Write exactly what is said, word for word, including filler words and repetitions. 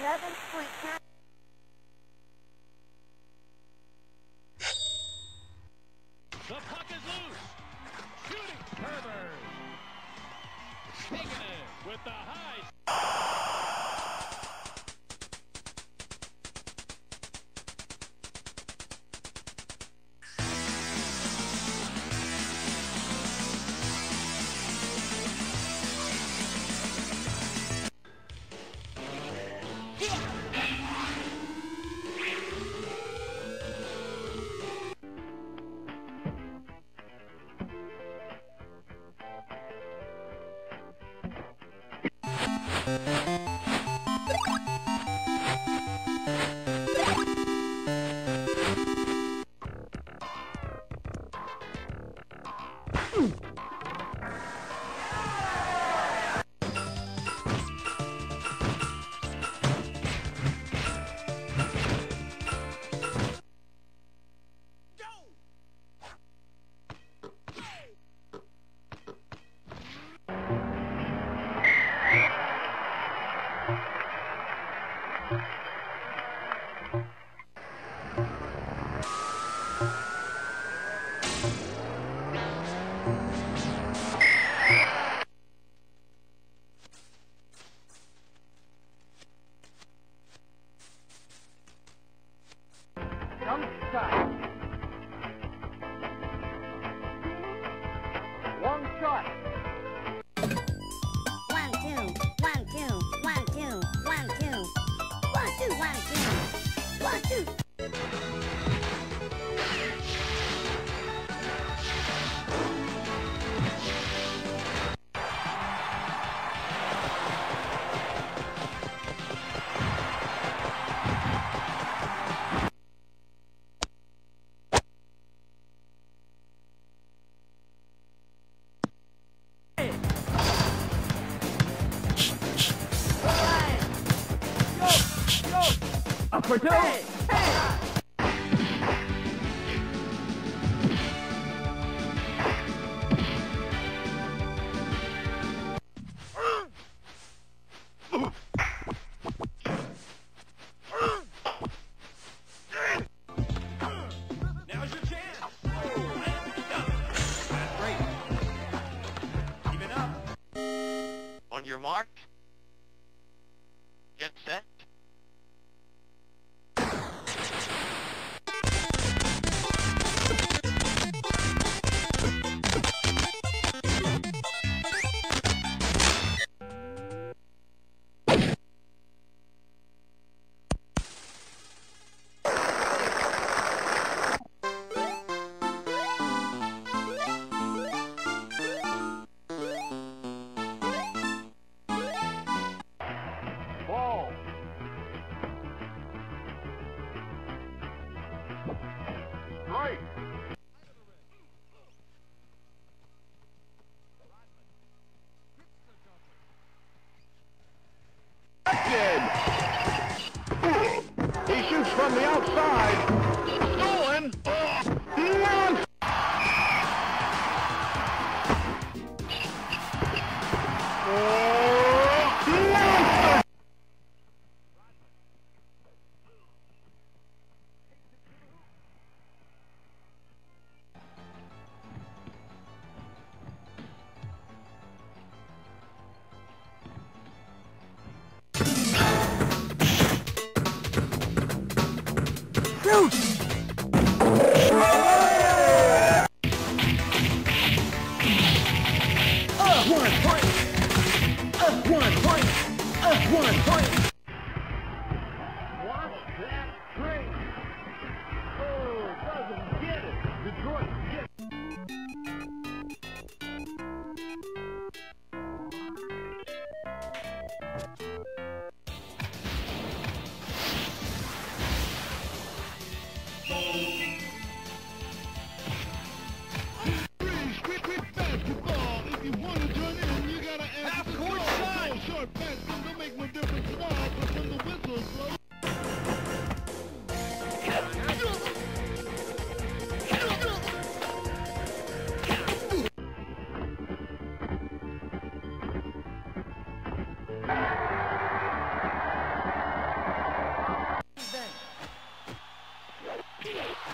eleven point nine. The puck is loose. Shooting Herbert. Taking it with the high. Jump shot. Long shot. One, two, one, two, one, two, one, two. One, two, one, two. One, two. Up for two. Hey, hey. Now's your chance. That's great. Keep it up. On your mark. Get set. Ball. Right. He shoots from the outside. Stolen. Nonsense. Nonsense. One point. Up one point. Up one point. Watch that train. Oh, doesn't get it. Detroit gets point.